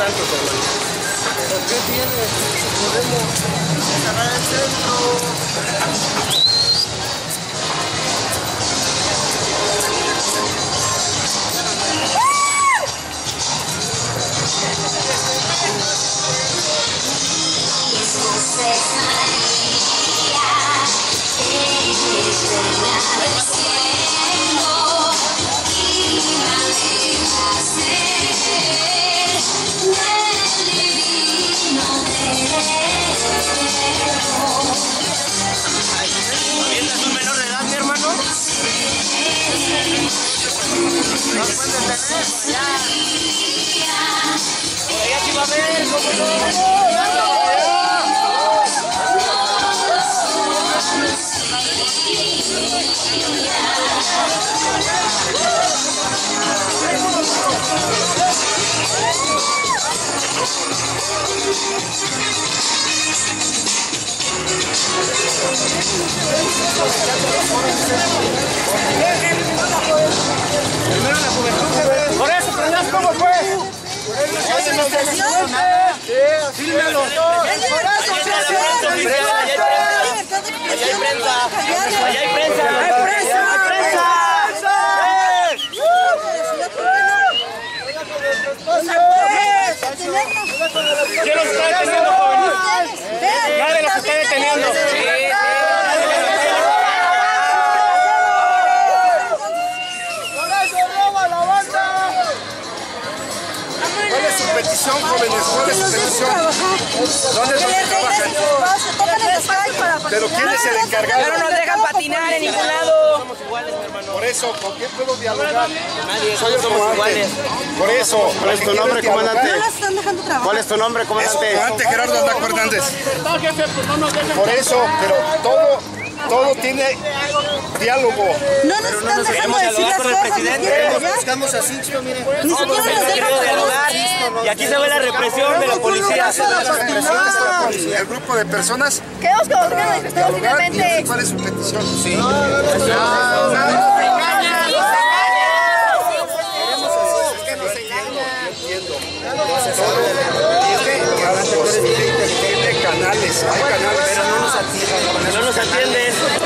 Santos, hermano. ¿Por qué tiene? Podemos cerrar el centro. ¿Es un menor de edad, mi hermano? No puede tener, ya. Allá sí va a ver, ¿cómo no? Primero la juventud se ve. Por eso, ¿prendás cómo fue? Sí, fílmelo. Allá hay prensa. Allá hay prensa. ¿Quién los está deteniendo, jóvenes? Nadie los está deteniendo. ¿Cuál es su petición, jóvenes? ¿Cuál es su petición? ¿Dónde trabajan? ¿Pero quién es el encargado? Pero no nos dejan patinar en ningún lado. Somos iguales, mi hermano. Por eso, ¿con quién puedo dialogar? Nadie, somos iguales. Por eso. ¿Cuál es tu nombre, comandante? No las están dejando trabajar. ¿Cuál es tu nombre, comandante? Comandante Gerardo Andaco Hernández. Por eso, pero todo tiene diálogo. No nos están dejando decir las cosas. Buscamos a Sixto, mire. Ni siquiera nos dejan dialogar. Y aquí se ve la represión de la policía. El grupo de personas. Queremos que nos manifestemos libremente. ¿Cuál es su petición? Sí. Tiene canales, hay canales. No nos atienden.